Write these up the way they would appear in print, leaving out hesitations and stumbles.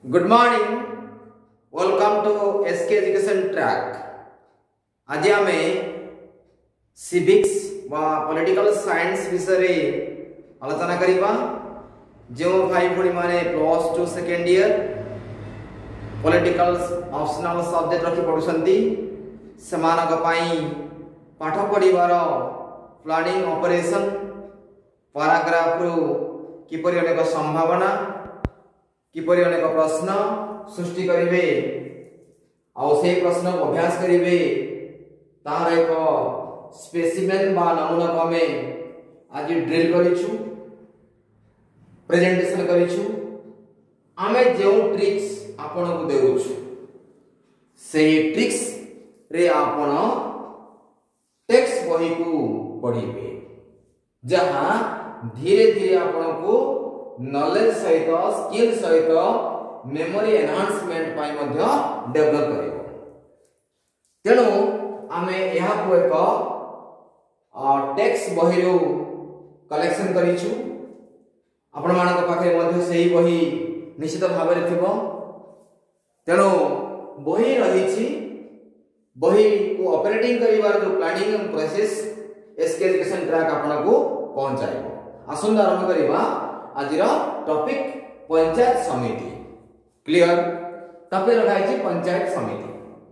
Good morning, welcome to SK education track. आज आम civics व पॉलिटिकल साइंस विषय आलोचना करवा। जो भाई भूणी माने plus two second year political optional subject रखी पढ़ुंती से पाठ पढ़ार प्लानिंग ऑपरेशन पैराग्राफ रु किपरि अनेक संभावना किपरि अनेक प्रश्न सृष्टि करेंगे से प्रश्न को अभ्यास करेंगे तार एक स्पेसिमेन बा नमूना को आम आज ड्रिल करिछु प्रेजेंटेशन करिछु। आमे जो ट्रिक्स आपण को देउछु से ट्रिक्स रे आपण टेक्स्ट बही को पढ़िबे जहां धीरे धीरे आपण को नॉलेज सहित स्किल सहित मेमोरी एनहांसमेंट पाई मध्य डेवलप करिवो। तेणु आमे यहा को एक टेक्स्ट बही रो कलेक्शन करिछु। आपण मानक पाखे मध्य सही बही निश्चित भाव में थिबो। तेणु बही रहिछि बही को ऑपरेटिंग करिवार जो planning process SK education track आपण को पहुंचाइबो। आसंद आरंभ करिवा आज टॉपिक पंचायत समिति। क्लियर टॉपिक रखाई पंचायत समिति।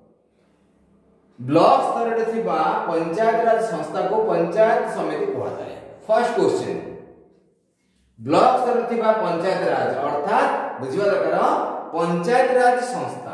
ब्लॉक स्तर रे थिबा पंचायत राज संस्था को पंचायत समिति कहा जाए। फर्स्ट क्वेश्चन, ब्लॉक स्तर रे थिबा पंचायत राज अर्थात बुझिबा दरकार पंचायत राज संस्था।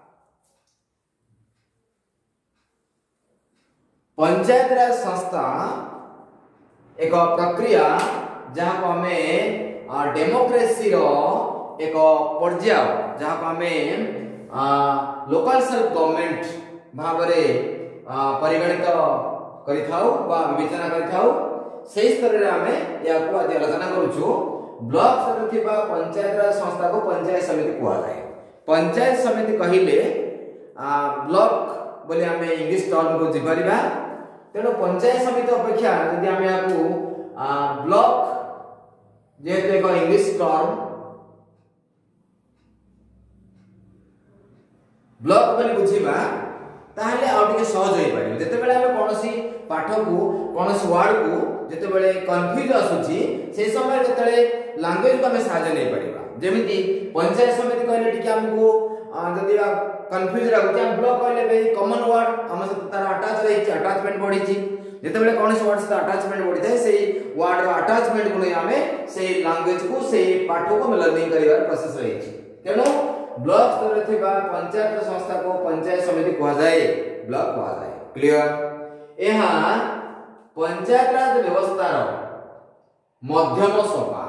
पंचायत राज संस्था एक प्रक्रिया जहां को हमें डेमोक्रेसी रो एक पर्याय जहां को हमें लोकल सेल्फ गवर्नमेंट भाबरे परिगणित करिथाउ बा विवेचना करिथाउ। सेही स्तर रे हमें या को आज आलोचना करूछु। ब्लॉक स्तर थिबा पंचायत राज संस्था को पंचायत समिति कहला जाय। पंचायत समिति कहिले ब्लॉक बोले हमें इंग्लिश टर्म को जिबारिबा। तेणु पंचायत समिति अपेक्षा यदि हमें या को ब्लॉक जेहेतु एक इंग्लिश टर्म ब्लॉक बोली बुझिबा ताहले आ टिके सहज होई पारि। जते बेले हम कोनोसी पाठ को कोनोसी वर्ड को जते बेले कंफ्यूज आसुची से समय जते लैंग्वेज को हम सहायता नै परिबा। जेमिति पंचायत समिति कहले टिके हमको जदि कंफ्यूज लागुची हम ब्लॉक कहले बे कॉमन वर्ड हम से तार अटैच रही अटैचमेंट बढ़ी छी। जते बेले कोनोसी वर्ड से अटैचमेंट बढ़ी थाए से वर्ड रो अटैचमेंट को नै हमें से लैंग्वेज को से पाठ को हम लर्निंग करिवार प्रोसेस रही छी। तेनो ब्लॉक स्तर थिबा पंचायत संस्था को पंचायत समिति कहा जाए, ब्लॉक कहा जाए। क्लियर एहा पंचायत राज व्यवस्था रो मध्यम सोपान।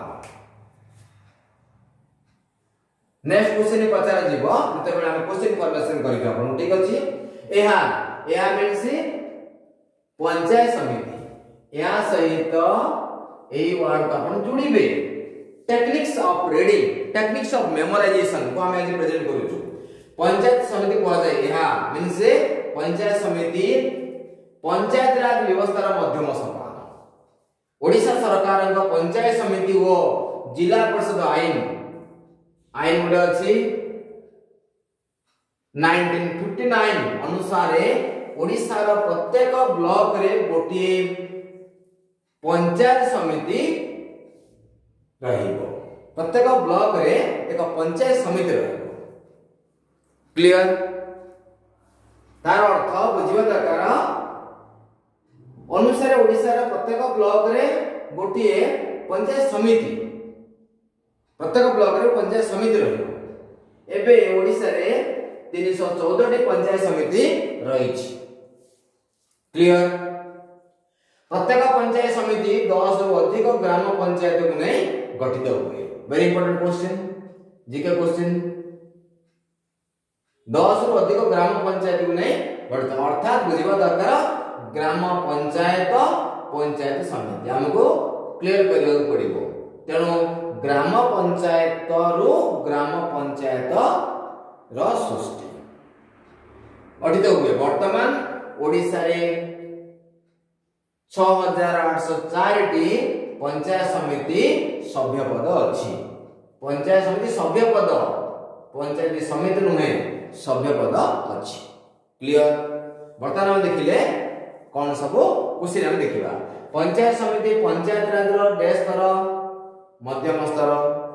नेक्स्ट क्वेश्चन पचार जीवो जते बेले हम क्वेश्चन फॉर्मेशन करि आपण ठीक अछि। एहा मींस पंचायत समिति या सहित एई वर्ड का आपण जुड़िबे। Techniques of reading techniques of memorization को हम आज प्रेजेंट करूछु। पंचायत समिति कहा जाए एहा मींस पंचायत समिति पंचायत राज व्यवस्था रो मध्यम सोपान। ओडिसा सरकार का पंचायत समिति वो जिला परिषद आईन गुडे अछि 1959 अनुसार ओडिसा रो प्रत्येक ब्लॉक रे गोटे पंचायत समिति रहिबो। प्रत्येक ब्लॉक रे एक पंचायत समिति रहिबो। क्लियर तार अर्थ बुझिबा दरकार अनुसार ओडिसा रो प्रत्येक ब्लॉक रे गोटे पंचायत समिति प्रत्येक ब्लॉक रे पंचायत समिति रहिबो। एबे ओडिसा रे 314 टी पंचायत समिति रहिछि। क्लियर प्रत्येक पंचायत समिति 10 रु अधिक ग्राम पंचायत को नै गठित हुए। Very important question GK question 10 रु अधिक ग्राम पंचायत को नै गठित अर्थात बुझिबा दरकार ग्राम पंचायत पंचायत समिति हमको क्लियर करियो पड़िबो। तेणु ग्राम पंचायत रु ग्राम पंचायत रो सृष्टि गठित हुए। वर्तमान ओडिसा रे 6804 टी पंचायत समिति सभ्य पद अछि। पंचायत समिति सभ्य पद पंचायत समिति नुहे सभ्य पद अच्छी। क्लियर। बर्तमान देखिले कौन सब क्वेश्चन हम देखिबा। पंचायत समिति पंचायत राज डैश स्तर मध्यम स्तर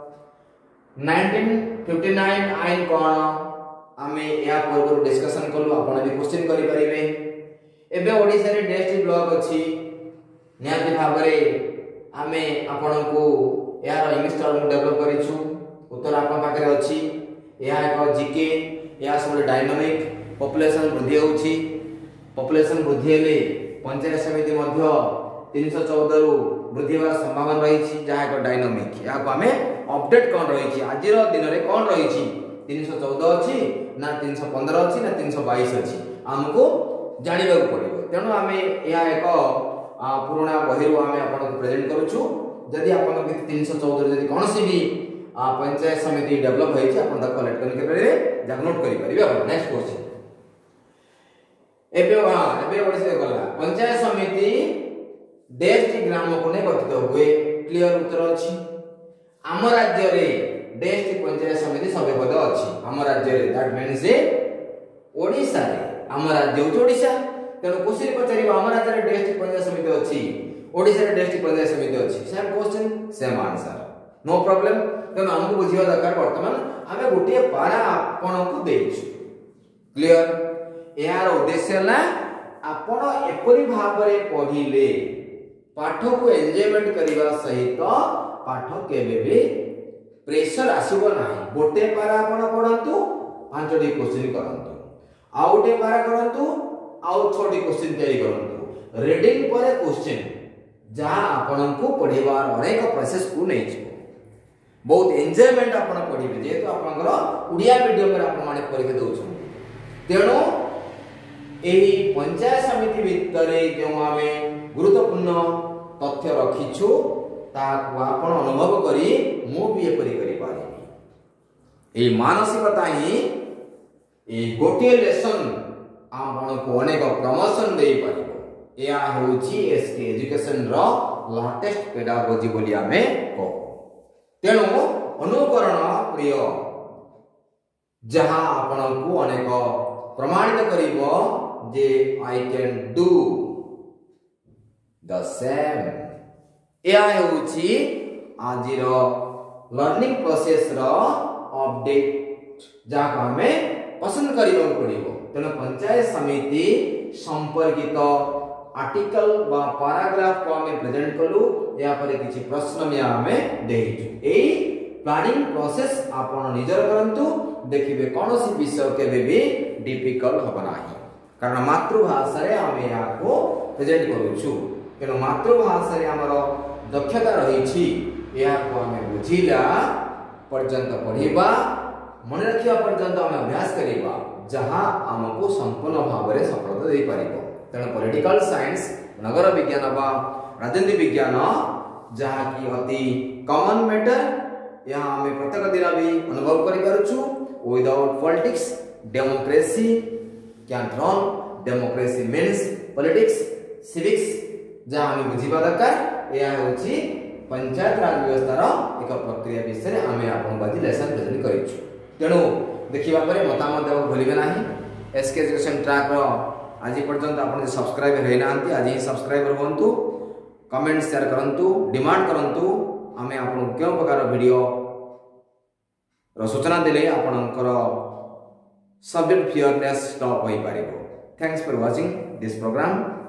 1959 आईन कौन आमे या पूर्व डिस्कशन कलु आपण भी क्वेश्चन करि परिबे। एबे ओडिसा रे डिस्ट्रिक्ट ब्लॉक अछि नियाति भाबरे आमे आपण को यार इंग्लिश टर्म डेवलप करिछु उत्तर आपण पाखरे अछि। या एक जीके या सब डायनामिक पॉपुलेशन वृद्धि होछि। पॉपुलेशन वृद्धि हेले पंचायत समिति मध्य 314 रु वृद्धि होवार संभावना रही छी जहा एक डायनामिक या को हमें अपडेट कोन रही छी आज रो दिन रे कोन रही छी 314 अछि ना 315 अछि ना 322 अछि हमको जानिबा को पड़िबो। तेनो हमें या एक पुराना बहिरु हमें आपन को प्रेजेंट करूछु। जदि आपन के 314 जदि कोनसी भी पंचायत समिति डेवलप होई छी आपन द कलेक्ट करके परिबे जा नोट करि परिबे। आपन नेक्स्ट क्वेश्चन एबे ओडिसे गला पंचायत समिति देश ग्राम को ने गठित हुए। क्लियर उत्तर अछि। आम राज्य रे देश पंचायत समिति सभ्य पद अछि। आम राज्य रे दैट मीन्स ए ओडिसा रे आम राज्य होछि ओडिसा। तेनो क्वेश्चन पचारिबा आम राज्य रे देश पंचायत समिति अछि ओडिसा रे देश पंचायत समिति अछि same question same answer no problem. तेनो हमको बुझिबा दरकार वर्तमान हमें गोटे पारा आपण को देछु। क्लियर। यार उद्देश्य ना आपण एपरि भाबरे पढिले पाठ को एन्जॉयमेंट करिवा सहित पाठ केबे भी प्रेशर आसीबो नाही। गोटे पारा आपण पढंतु 5टी क्वेश्चन करंतु आउ गोटे पारा करंतु आउ 6टी क्वेश्चन तैयारी करंतु। रीडिंग पर क्वेश्चन जहां आपण को पढिबार अनेक प्रोसेस को नै छी बहुत एन्जॉयमेंट आपण पढिबे जेतु आपनकर उडिया मीडियम रे आपण माने परीक्षा दउछन। तेणु एही पंचायत समिति भितरे जो हमें गुरुत्वपूर्ण तथ्य रखिछु ताकू आपण अनुभव करी मु भी ए करि पारिबी। ए मानसिकता ही ए गोटे लेसन आपण को अनेक प्रमोशन देई पारिबो। या होची एसके एजुकेशन रो लेटेस्ट पेडागोजी बोली हमें को। तेणु अनुकरण प्रिय जहां आपण को अनेक प्रमाणित करिवो जे I can do the same. या होची आजिर लर्निंग प्रोसेस रो अपडेट जहां हमें पसंद करिवो पड़िवो। तेणु पंचायत समिति संपर्कित आर्टिकल बा पैराग्राफ को हमें प्रेजेंट कलु या पर किछि प्रश्न में हमें देइछु। एई प्लानिंग प्रोसेस आपण निजर करंतु देखिबे कोनोसी विषय केबे भी डिफिकल्ट होबा नाही कारण मातृभाषा रे हमें याको प्रेजेंट करूछु। तेणु मातृभाषा रे हमर दक्षता रही छी या को हमें बुझिला पर्यंत पढिबा मन रखिया पर्यंत हमें अभ्यास करिबा जहां हमको संपूर्ण भाव रे सफलता देई परिबो। तेणु पॉलिटिकल साइंस नगर विज्ञान बा राजनीति विज्ञान जहा की अति कॉमन मैटर यहाँ हमें प्रत्येक दिन भी अनुभव करि पारुछु। Without politics democracy can run. Democracy means politics civics जहा हमें बुझिबा दरकार। या होची पंचायत राज व्यवस्था एक प्रक्रिया विषय हमें आपन बाजी लेसन प्रेजेंट करिछु। तेणु देखिबा परे मतामत देव भूलिबे नाही। एसके एजुकेशन ट्रैक रो आज पर्यंत आपण सब्सक्राइब होई नांती आज ही सब्सक्राइबर होंतु कमेंट शेयर करंतु डिमांड करंतु आमे आपण केउ प्रकार वीडियो रो सूचना देले आपणकर सब्जेक्ट फेयरनेस स्टॉप होई पारिबो। Thanks for watching this programme.